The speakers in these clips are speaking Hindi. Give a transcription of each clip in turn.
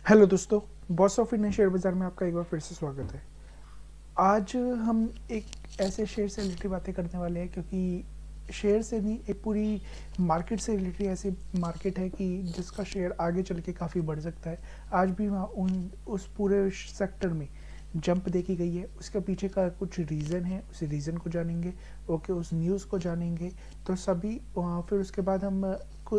हेलो दोस्तों, बॉस ऑफ इंडियन शेयर बाज़ार में आपका एक बार फिर से स्वागत है। आज हम एक ऐसे शेयर से रिलेटेड बातें करने वाले हैं, क्योंकि शेयर से नहीं, एक पूरी मार्केट से रिलेटेड ऐसी मार्केट है कि जिसका शेयर आगे चल के काफ़ी बढ़ सकता है। आज भी वहाँ उन उस पूरे सेक्टर में जंप देखी गई है, उसके पीछे का कुछ रीज़न है, उस रीज़न को जानेंगे। ओके, उस न्यूज़ को जानेंगे। तो सभी फिर उसके बाद हम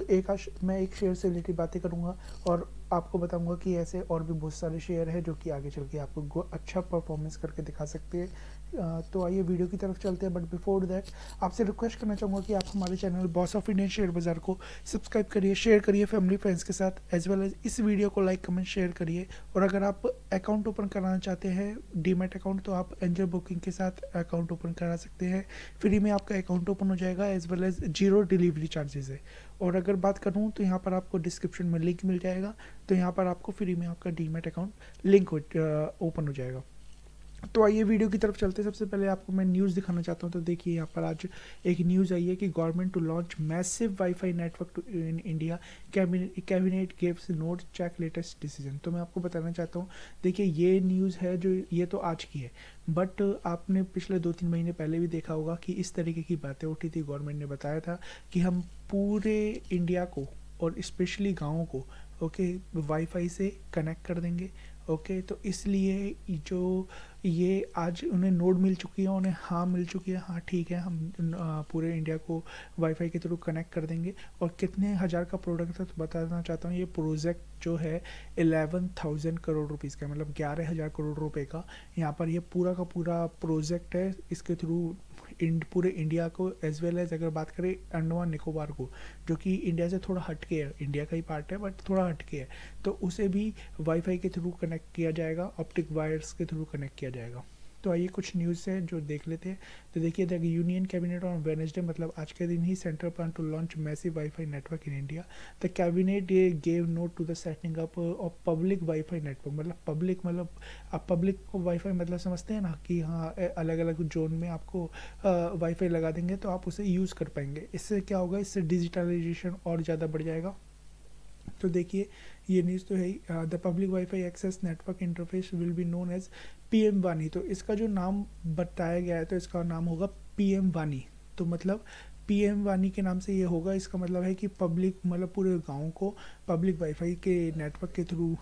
मैं एक शेयर से रिलेटेड बातें करूँगा और आपको बताऊंगा कि ऐसे और भी बहुत सारे शेयर हैं जो कि आगे चल के आपको अच्छा परफॉर्मेंस करके दिखा सकते हैं। तो आइए वीडियो की तरफ चलते हैं, बट बिफोर दैट आपसे रिक्वेस्ट करना चाहूँगा कि आप हमारे channel boss of Indian share Bazaar को सब्सक्राइब करिए, शेयर करिए फैमिली फ्रेंड्स के साथ, एज वेल एज इस वीडियो को लाइक कमेंट शेयर करिए। और अगर आप अकाउंट ओपन कराना चाहते हैं डीमैट अकाउंट, तो आप एंजल बुकिंग के साथ अकाउंट ओपन करा सकते हैं। फ्री में आपका अकाउंट ओपन हो जाएगा, as well as zero delivery charges है। और अगर बात करूँ तो यहाँ पर आपको डिस्क्रिप्शन में लिंक मिल जाएगा, तो यहाँ पर आपको फ्री में आपका डीमैट अकाउंट लिंक ओपन हो जाएगा। तो आइए वीडियो की तरफ चलते हैं। सबसे पहले आपको मैं न्यूज़ दिखाना चाहता हूँ। तो देखिए, यहाँ पर आज एक न्यूज़ आई है कि government to launch massive WiFi network to in India, cabinet gives note check latest decision. तो मैं आपको बताना चाहता हूँ, देखिए ये न्यूज़ है जो ये तो आज की है, बट आपने पिछले 2-3 महीने पहले भी देखा होगा कि इस तरीके की बातें उठी थी। गवर्नमेंट ने बताया था कि हम पूरे इंडिया को और स्पेशली गाँवों को वाईफाई से कनेक्ट कर देंगे। तो इसलिए जो ये आज उन्हें नोड मिल चुकी है, उन्हें हाँ मिल चुकी है, हाँ ठीक है, हम पूरे इंडिया को वाईफाई के थ्रू कनेक्ट कर देंगे। और कितने हज़ार का प्रोडक्ट है तो बताना चाहता हूँ। ये प्रोजेक्ट जो है 11,000 करोड़ रुपीज़ का, मतलब 11,000 करोड़ रुपए का यहाँ पर ये पूरा का पूरा प्रोजेक्ट है। इसके थ्रू पूरे इंडिया को, एज वेल एज अगर बात करें अंडमान निकोबार को, जो कि इंडिया से थोड़ा हटके है, इंडिया का ही पार्ट है बट थोड़ा हटके है, तो उसे भी वाईफाई के थ्रू कनेक्ट किया जाएगा, ऑप्टिक वायर्स के थ्रू कनेक्ट किया जाएगा। तो आइए कुछ न्यूज़ है जो देख लेते हैं। तो देखिए, the union cabinet on Wednesday, मतलब आज के दिन ही, central plan to launch massive WiFi network in India. The cabinet gave note to the setting up of public WiFi network. मतलब पब्लिक, मतलब आप पब्लिक को वाईफाई मतलब समझते हैं ना, कि हाँ अलग अलग जोन में आपको वाईफाई लगा देंगे तो आप उसे यूज़ कर पाएंगे। इससे क्या होगा, इससे डिजिटलाइजेशन और ज़्यादा बढ़ जाएगा। तो देखिए, ये न्यूज़ तो है ही। The public WiFi access network interface will be known as PM वानी। तो इसका जो नाम बताया गया है, तो इसका नाम होगा पीएम वानी। तो मतलब पीएम वानी के नाम से ये होगा। इसका मतलब है कि पब्लिक, मतलब पूरे गांव को पब्लिक वाईफाई के नेटवर्क के थ्रू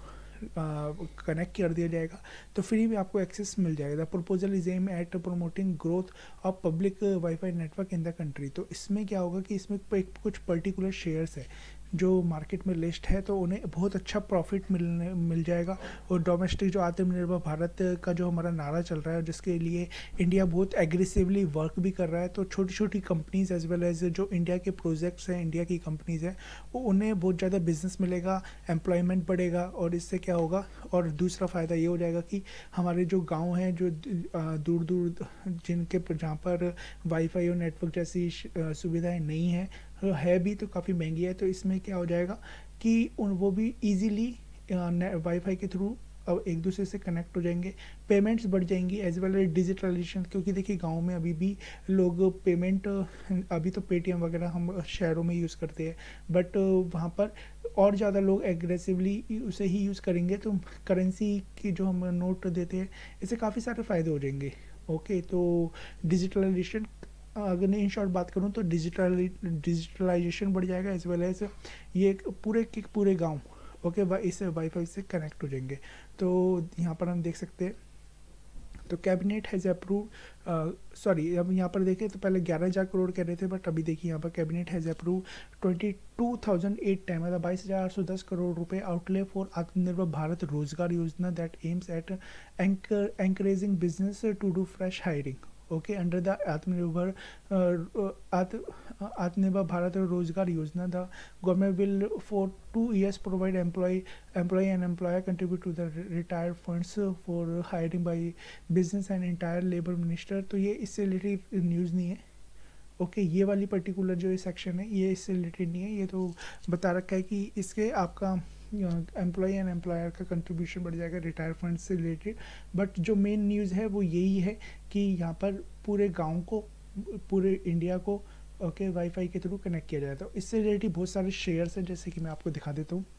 कनेक्ट कर दिया जाएगा, तो फ्री में आपको एक्सेस मिल जाएगा। The proposal is aim at promoting growth of public WiFi network in the country. तो इसमें क्या होगा कि इसमें कुछ पर्टिकुलर शेयर्स है जो मार्केट में लिस्ट है, तो उन्हें बहुत अच्छा प्रॉफिट मिल जाएगा। और डोमेस्टिक जो आत्मनिर्भर भारत का जो हमारा नारा चल रहा है, जिसके लिए इंडिया बहुत एग्रेसिवली वर्क भी कर रहा है, तो छोटी छोटी कंपनीज एज वेल एज जो इंडिया के प्रोजेक्ट्स हैं, इंडिया की कंपनीज हैं, वो उन्हें बहुत ज़्यादा बिजनेस मिलेगा, एम्प्लॉयमेंट बढ़ेगा। और इससे क्या होगा, और दूसरा फ़ायदा ये हो जाएगा कि हमारे जो गाँव हैं, जो दूर दूर जिनके जहाँ पर वाईफाई और नेटवर्क जैसी सुविधाएँ नहीं हैं, है भी तो काफ़ी महंगी है, तो इसमें क्या हो जाएगा कि वो भी इजीली वाईफाई के थ्रू अब एक दूसरे से कनेक्ट हो जाएंगे, पेमेंट्स बढ़ जाएंगी, एज वेल एज डिजिटलाइजेशन। क्योंकि देखिए, गांव में अभी भी लोग पेमेंट, अभी तो पेटीएम वगैरह हम शहरों में यूज़ करते हैं, बट वहाँ पर और ज़्यादा लोग एग्रेसिवली उसे ही यूज़ करेंगे, तो करेंसी की जो हम नोट देते हैं, इससे काफ़ी सारे फ़ायदे हो जाएंगे। तो डिजिटलाइजेशन, अगर मैं इन शॉर्ट बात करूँ तो डिजिटलाइजेशन बढ़ जाएगा, एज वेल एज ये पूरे के पूरे गांव इस वाईफाई से कनेक्ट हो जाएंगे। तो यहाँ पर हम देख सकते हैं, तो कैबिनेट हैज़ अप्रूव, सॉरी, अब यहाँ पर देखें तो पहले 11,000 करोड़ कह रहे थे, बट अभी देखिए यहाँ पर कैबिनेट हैज़ अप्रूव 22,008 टाइम, मतलब 22,810 करोड़ रुपए आउटले फॉर आत्मनिर्भर Bharat Rozgar Yojana that aims at encouraging business to do fresh hiring. Under the Atmanirbhar Bharat Rozgar Yojana, the government will for 2 years provide employee and employer contribute to the retired funds for hiring by business and entire labor minister। तो ये इससे रिलेटेड न्यूज़ नहीं है। ये वाली पर्टिकुलर जो ये सेक्शन है, ये इससे रिलेटेड नहीं है। ये तो बता रखा है कि इसके आपका एम्प्लॉय एंड एम्प्लॉयर का कंट्रीब्यूशन बढ़ जाएगा रिटायर फंड से रिलेटेड। बट जो मेन न्यूज़ है वो यही है कि यहाँ पर पूरे गांव को, पूरे इंडिया को वाईफाई के थ्रू कनेक्ट किया जाए। तो इससे रिलेटेड बहुत सारे शेयर्स हैं, जैसे कि मैं आपको दिखा देता हूँ।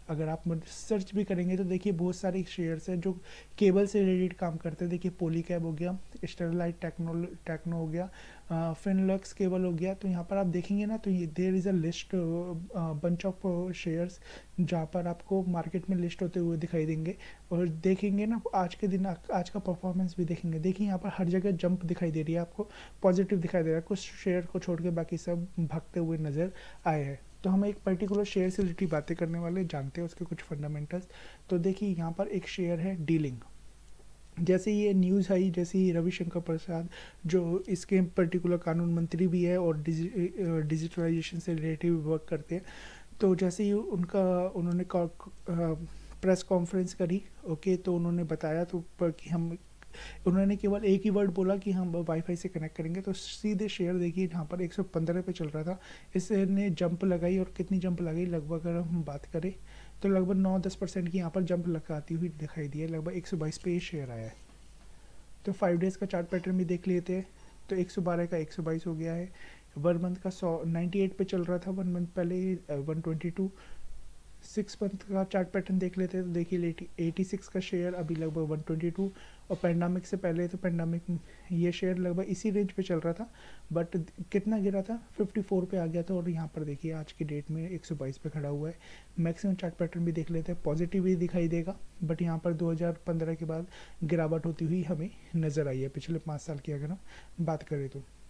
अगर आप सर्च भी करेंगे तो देखिए बहुत सारे शेयर्स हैं जो केबल से रिलेटेड काम करते हैं। देखिए पॉलीकैब हो गया, स्टरलाइट टेक्नो हो गया, फिनलक्स केबल हो गया। तो यहाँ पर आप देखेंगे ना तो ये there is a list bunch of shares जहाँ पर आपको मार्केट में लिस्ट होते हुए दिखाई देंगे। और देखेंगे ना आज के दिन आज का परफॉर्मेंस भी देखेंगे। देखिए यहाँ पर हर जगह जंप दिखाई दे रही है, आपको पॉजिटिव दिखाई दे रहा है, कुछ शेयर को छोड़ के बाकी सब भागते हुए नज़र आए हैं। तो हम एक पर्टिकुलर शेयर से रिलेटेड बातें करने वाले, जानते हैं उसके कुछ फंडामेंटल्स। तो देखिए यहाँ पर एक शेयर है डीलिंक। जैसे ये न्यूज़ आई, जैसे ही रविशंकर प्रसाद जो इसके पर्टिकुलर कानून मंत्री भी है और डिजिटलाइजेशन से रिलेटिव वर्क करते हैं, तो जैसे ही उन्होंने प्रेस कॉन्फ्रेंस करी, ओके, तो उन्होंने बताया तो कि उन्होंने केवल एक ही वर्ड बोला कि हम वाईफाई से कनेक्ट करेंगे, तो सीधे शेयर देखिए जहाँ पर 115 पे चल रहा था, इसने जंप लगाई। और कितनी जंप लगाई, लगभग अगर हम बात करें तो लगभग 9-10% की यहाँ पर जंप लगाती हुई दिखाई दी है। लगभग 122 पे ये शेयर आया है। तो 5 डेज़ का चार्ट पैटर्न भी देख लेते हैं। तो 112 का 122 हो गया है। 1 मंथ का 98 पे चल रहा था, 1 मंथ पहले 122। 6 मंथ का चार्ट पैटर्न देख लेते हैं तो देखिए 86 का शेयर अभी लगभग 122। और पेंडेमिक से पहले तो पेंडेमिक ये शेयर लगभग इसी रेंज पे चल रहा था, बट कितना गिरा था, 54 पे आ गया था। और यहाँ पर देखिए आज की डेट में 122 पे खड़ा हुआ है। मैक्सिमम चार्ट पैटर्न भी देख लेते हैं, पॉजिटिव ही दिखाई देगा, बट यहाँ पर 2015 के बाद गिरावट होती हुई हमें नज़र आई है पिछले 5 साल की अगर हम बात करें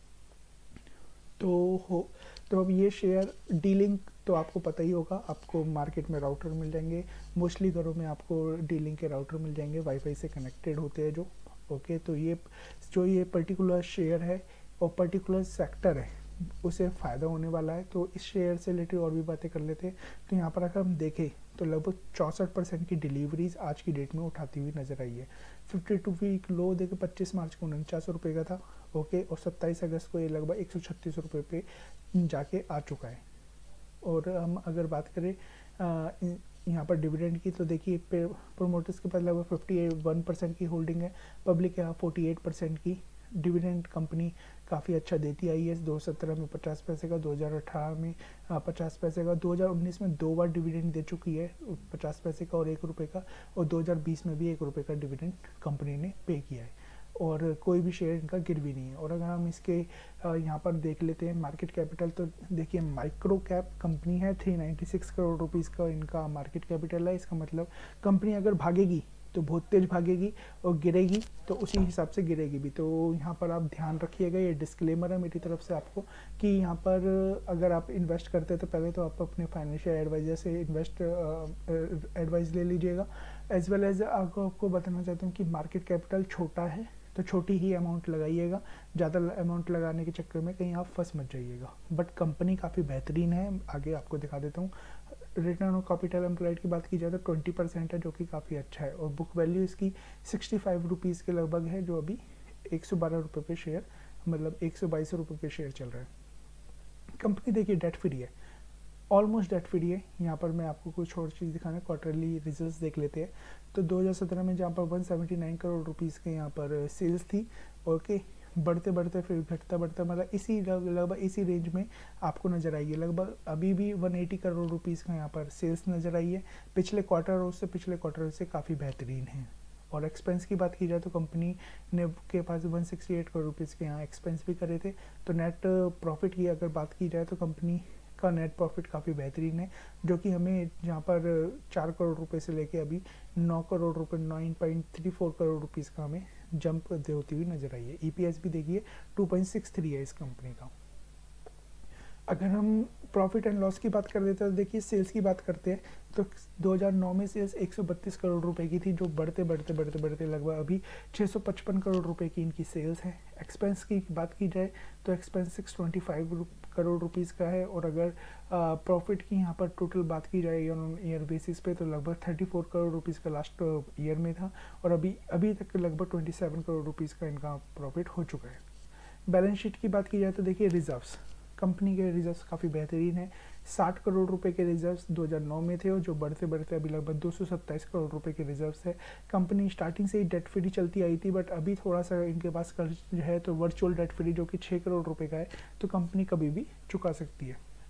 तो अब ये शेयर डीलिंक तो आपको पता ही होगा, आपको मार्केट में राउटर मिल जाएंगे, मोस्टली घरों में आपको डीलिंक के राउटर मिल जाएंगे, वाईफाई से कनेक्टेड होते हैं जो, ओके। तो ये पर्टिकुलर शेयर है और पर्टिकुलर सेक्टर है, उसे फ़ायदा होने वाला है। तो इस शेयर से रिलेटेड और भी बातें कर लेते हैं। तो यहाँ पर अगर हम देखें तो लगभग 64% की डिलीवरीज आज की डेट में उठाती हुई नज़र आई है। 52 वीक लो देखे 25 मार्च को 49 रुपये का था, ओके, और 27 अगस्त को ये लगभग 136 रुपये पे जाके आ चुका है। और हम अगर बात करें यहाँ पर डिविडेंड की, तो देखिए प्रोमोटर्स के पास लगभग 51% की होल्डिंग है, पब्लिक के यहाँ 48% की। डिविडेंड कंपनी काफ़ी अच्छा देती आई है। 2017 में 50 पैसे का, 2018 में 50 पैसे का, 2019 में 2 बार डिविडेंड दे चुकी है, 50 पैसे का और 1 रुपये का, और 2020 में भी 1 रुपये का डिविडेंड कंपनी ने पे किया है। और कोई भी शेयर इनका गिर भी नहीं है। और अगर हम इसके यहाँ पर देख लेते हैं मार्केट कैपिटल, तो देखिए माइक्रो कैप कंपनी है, 396 करोड़ रुपीज़ का इनका मार्केट कैपिटल है। इसका मतलब कंपनी अगर भागेगी तो बहुत तेज भागेगी और गिरेगी तो उसी हिसाब से गिरेगी भी। तो यहाँ पर आप ध्यान रखिएगा, ये डिस्क्लेमर है मेरी तरफ से आपको कि यहाँ पर अगर आप इन्वेस्ट करते हैं तो पहले तो आप अपने फाइनेंशियल एडवाइज़र से एडवाइस ले लीजिएगा। एज वेल एज आपको बताना चाहता हूँ कि मार्केट कैपिटल छोटा है तो छोटी ही अमाउंट लगाइएगा, ज़्यादा अमाउंट लगाने के चक्कर में कहीं आप फंस मत जाइएगा। बट कंपनी काफ़ी बेहतरीन है, आगे आपको दिखा देता हूँ। रिटर्न ऑन कैपिटल एम्प्लॉयड की बात की जाए तो 20% है, जो कि काफ़ी अच्छा है। और बुक वैल्यू इसकी 65 रुपीज़ के लगभग है, जो अभी 112 रुपये पे शेयर, मतलब 122 रुपये पे शेयर चल रहा है। कंपनी देखिए डेट फ्री है, ऑलमोस्ट डेट फ्री है। यहाँ पर मैं आपको कुछ और चीज़ दिखाना, क्वार्टरली रिजल्ट्स देख लेते हैं। तो 2017 में जहाँ पर 179 करोड़ रुपीज़ के यहाँ पर सेल्स थी, ओके, बढ़ते बढ़ते फिर घटता बढ़ता, मतलब इसी लगभग इसी रेंज में आपको नज़र आई है। लगभग अभी भी 180 करोड़ रुपीज़ का यहाँ पर सेल्स नज़र आई है। पिछले क्वार्टर और उससे पिछले क्वार्टर से काफ़ी बेहतरीन है। और एक्सपेंस की बात की जाए तो कंपनी ने के पास 168 करोड़ रुपीज़ के यहाँ एक्सपेंस भी करे थे। तो नेट प्रॉफिट की अगर बात की जाए तो कंपनी का नेट प्रॉफिट काफ़ी बेहतरीन है, जो कि हमें जहाँ पर 4 करोड़ रुपए से लेके अभी 9 करोड़ रुपए 9.34 करोड़ रुपीज़ का हमें जंप होती हुई नजर आई है। ईपीएस भी देखिए 2.63 है इस कंपनी का। अगर हम प्रॉफिट एंड लॉस की बात कर देते हैं तो देखिए सेल्स की बात करते हैं तो 2009 में सेल्स 132 करोड़ रुपए की थी, जो बढ़ते बढ़ते लगभग अभी 655 करोड़ रुपए की इनकी सेल्स है। एक्सपेंस की बात की जाए तो एक्सपेंस 625 करोड़ रुपीज़ का है। और अगर प्रॉफिट की यहाँ पर टोटल बात की जाए ईयर ऑन ईयर बेसिस पे तो लगभग 34 करोड़ रुपीज़ का लास्ट ईयर में था, और अभी तक लगभग 27 करोड़ रुपीज़ का इनका प्रॉफिट हो चुका है। बैलेंस शीट की बात की जाए तो देखिए रिजर्व्स, कंपनी के रिजर्व्स काफ़ी बेहतरीन है। 60 करोड़ रुपए के रिजर्व्स 2009 में थे, और जो बढ़ते बढ़ते अभी लगभग 227 करोड़ रुपए के रिजर्व्स है। कंपनी स्टार्टिंग से ही डेट फ्री चलती आई थी, बट अभी थोड़ा सा इनके पास कर्ज है, तो वर्चुअल डेट फ्री जो कि 6 करोड़ रुपए का है, तो कंपनी कभी भी चुका सकती है।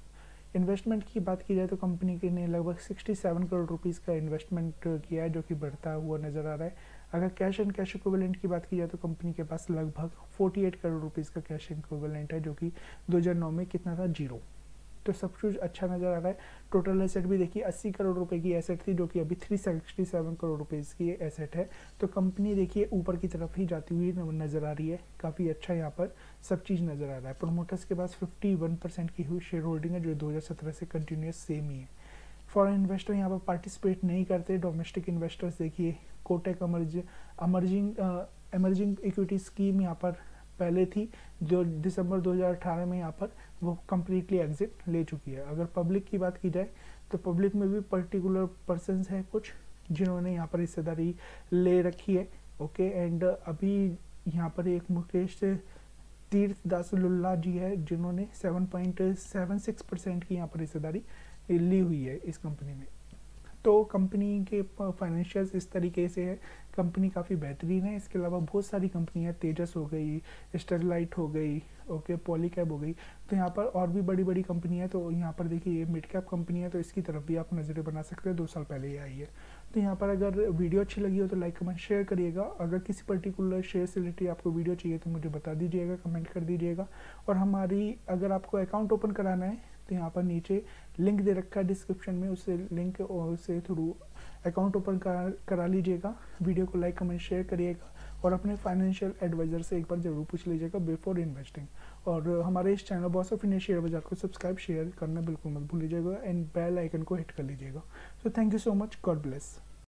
इन्वेस्टमेंट की बात की जाए तो कंपनी के ने लगभग 67 करोड़ रुपीज़ का इन्वेस्टमेंट किया है, जो कि बढ़ता हुआ नज़र आ रहा है। अगर कैश एंड कैश इक्विवेलेंट की बात की जाए तो कंपनी के पास लगभग 48 करोड़ रुपीज़ का कैश इक्विवेलेंट है, जो कि 2009 में कितना था, 0। तो सब कुछ अच्छा नज़र आ रहा है। टोटल एसेट भी देखिए 80 करोड़ रुपए की एसेट थी, जो कि अभी 367 करोड़ रुपीज़ की एसेट है। तो कंपनी देखिए ऊपर की तरफ ही जाती हुई नज़र आ रही है। काफ़ी अच्छा यहाँ पर सब चीज़ नज़र आ रहा है। प्रोमोटर्स के पास 51% की हुई शेयर होल्डिंग है, जो 2017 से कंटिन्यूस सेम ही है। फॉरेन इन्वेस्टर यहाँ पर पार्टिसिपेट नहीं करते। डोमेस्टिक इन्वेस्टर्स देखिए कोटक एमर्जिंग इक्विटी स्कीम यहाँ पर पहले थी, जो दिसंबर 2018 में यहाँ पर वो कम्प्लीटली एग्जिट ले चुकी है। अगर पब्लिक की बात की जाए तो पब्लिक में भी पर्टिकुलर पर्सनस हैं कुछ जिन्होंने यहाँ पर हिस्सेदारी ले रखी है। ओके, एंड अभी यहाँ पर एक मुकेश तीर्थ दास लुल्ला जी है, जिन्होंने 7.76% की यहाँ पर हिस्सेदारी ली हुई है इस कंपनी में। तो कंपनी के फाइनेंशियल्स इस तरीके से है। कंपनी काफ़ी बेहतरीन है। इसके अलावा बहुत सारी कंपनियां, तेजस हो गई, स्टरलाइट हो गई, ओके, पॉलीकैब हो गई। तो यहाँ पर और भी बड़ी बड़ी कंपनी है। तो यहाँ पर देखिए ये मिड कैप कंपनी है, तो इसकी तरफ भी आप नज़रें बना सकते हैं। 2 साल पहले ये आई है। तो यहाँ पर अगर वीडियो अच्छी लगी हो तो लाइक कमेंट शेयर करिएगा। अगर किसी पर्टिकुलर शेयर से रिलेटेड आपको वीडियो चाहिए तो मुझे बता दीजिएगा, कमेंट कर दीजिएगा। और हमारी अगर आपको अकाउंट ओपन कराना है तो यहाँ पर नीचे लिंक दे रखा है डिस्क्रिप्शन में, उससे लिंक और से थ्रू अकाउंट ओपन करा लीजिएगा। वीडियो को लाइक कमेंट शेयर करिएगा और अपने फाइनेंशियल एडवाइज़र से एक बार ज़रूर पूछ लीजिएगा बिफोर इन्वेस्टिंग। और हमारे इस channel boss of India share Bazaar को सब्सक्राइब शेयर करना बिल्कुल मत भूलिएगा एंड बेल आइकन को हिट कर लीजिएगा। So thank you so much, God bless.